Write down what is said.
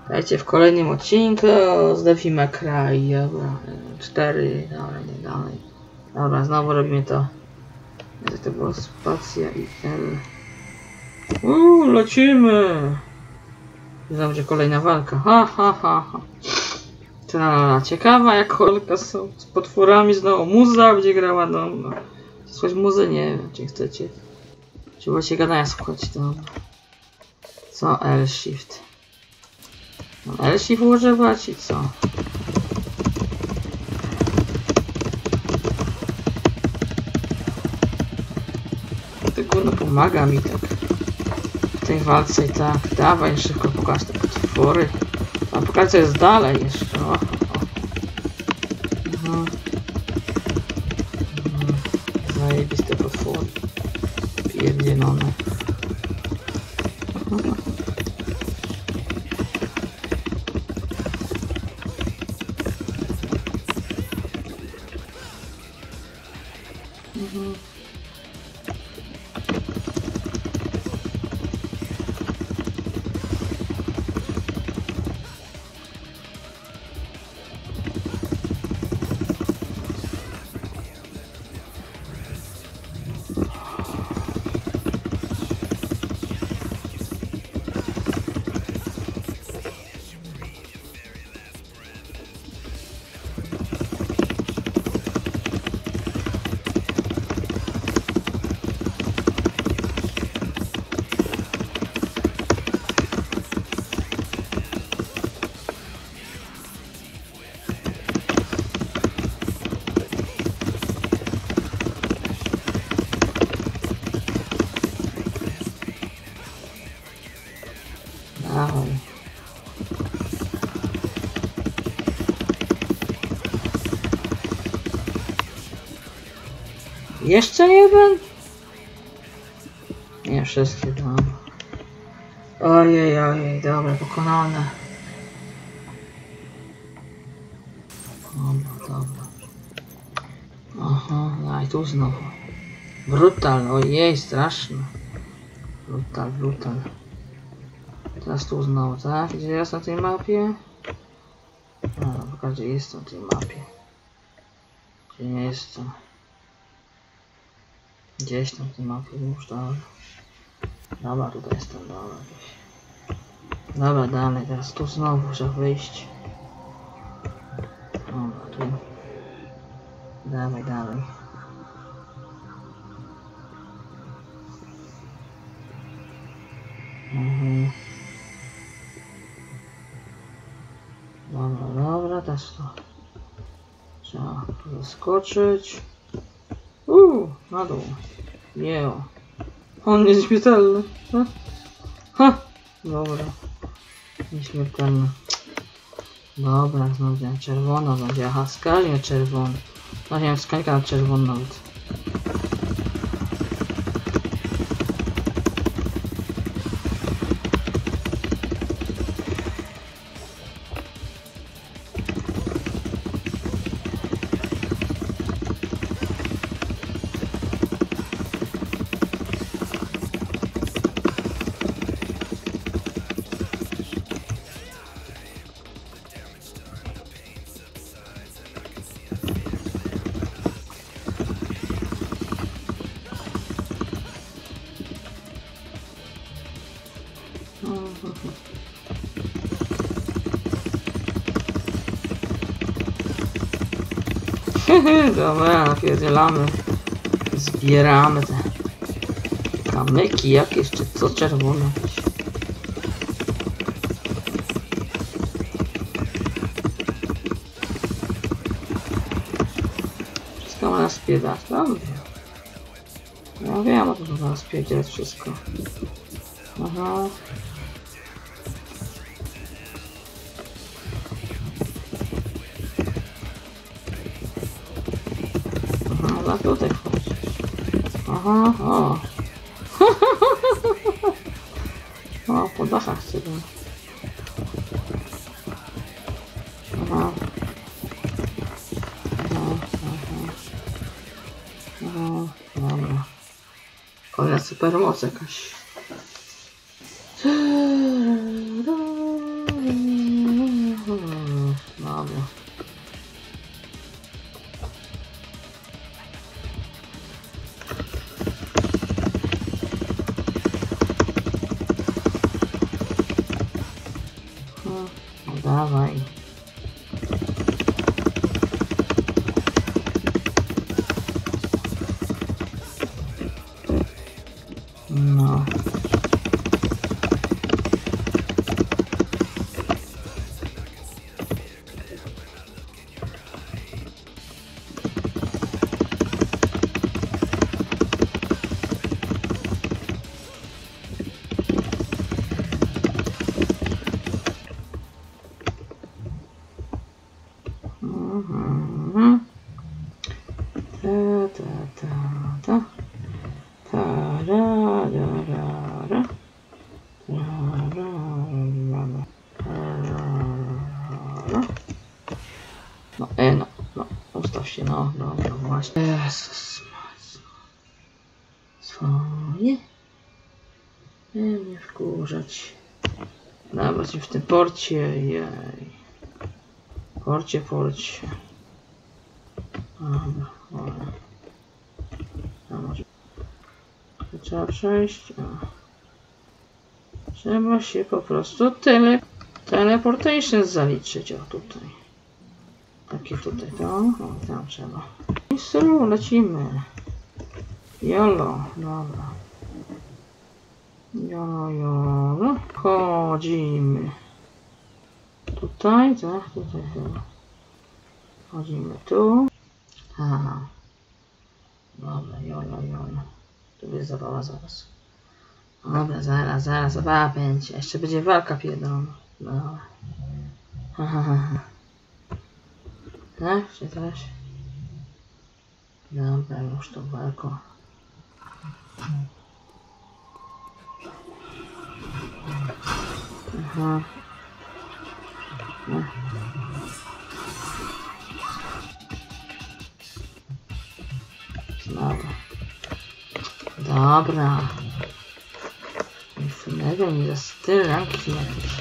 Dajcie w kolejnym odcinku z Devil May Cry. Dobra, 4, dobra, nie dalej. Dobra, znowu robimy to. To było spacja i L. Lecimy! Znowu będzie kolejna walka. Ha, ha, ha, ha. Ciekawa jak walka są z potworami, znowu muza będzie grała, no. Słuchać muzy? Nie wiem, czy chcecie. Czy właśnie gadania słuchać, to... Co L-Shift? No, L-Shift używać i co? To gówno pomaga mi tak w tej walce i tak. Dawaj, szybko pokaż te potwory. A pokaż co jest dalej jeszcze. O. Zajebiste potwory. Pierdzielone. Jeszcze jeden? Nie, wszystkie dam. Ojej, dobra, pokonane. Dobra. Aha, no i tu znowu. Brutal, ojej, straszne. Brutal. Teraz tu znowu, tak? Gdzie jest na tej mapie? Gdzie jest na tej mapie? Gdzie nie jestem? Gdzieś tam w tej mapie już, dobra, tutaj jestem, dobra, dalej, teraz tu znowu muszę wyjść. Dobra, tu. Dalej. Dobra, teraz to. Trzeba tu zaskoczyć. Na dół. Jeo. On nieśmiertelny. Ha! Dobra. Nieśmiertelny. Dobra, znowu będzie czerwono, będzie. Aha, skali na czerwono. No nie wiem, skalika na czerwono nawet. Dobra, napierdzielamy. Zbieramy te kamyki jakieś, czy co czerwone jakieś. Wszystko ma nas spiedać, dobrze. Ja wiem, o to ma nas spierdzielać wszystko. Aha. Tutaj wchodzi. Aha, o. O, po dachach chcę go. Aha. Dobra. Kolejna supermoc jakaś. dawaj. No. No, no, ustaw się, no, dobra, właśnie. Jezus, swoje? Nie wkurzać. Dobra, w tym porcie, jej. Porcie. Dobra. A może... Trzeba przejść. Trzeba się po prostu teleportation zaliczyć. O, tutaj. Takie tutaj, to. O, tam trzeba. I sru, lecimy. Jolo, dobra. Jolo. Chodzimy. Tutaj, tak, tutaj chyba. Chodzimy tu. Aha. Dobra, jolo. Tu jest zabawa zaraz. Dobra, zaraz, zabawa będzie. Jeszcze będzie walka pierdolona. Dobra. Tak, czy teraz? Dobra, już tą walką. Aha. No. Dobra. Nic innego, nie za styl ranki jakieś.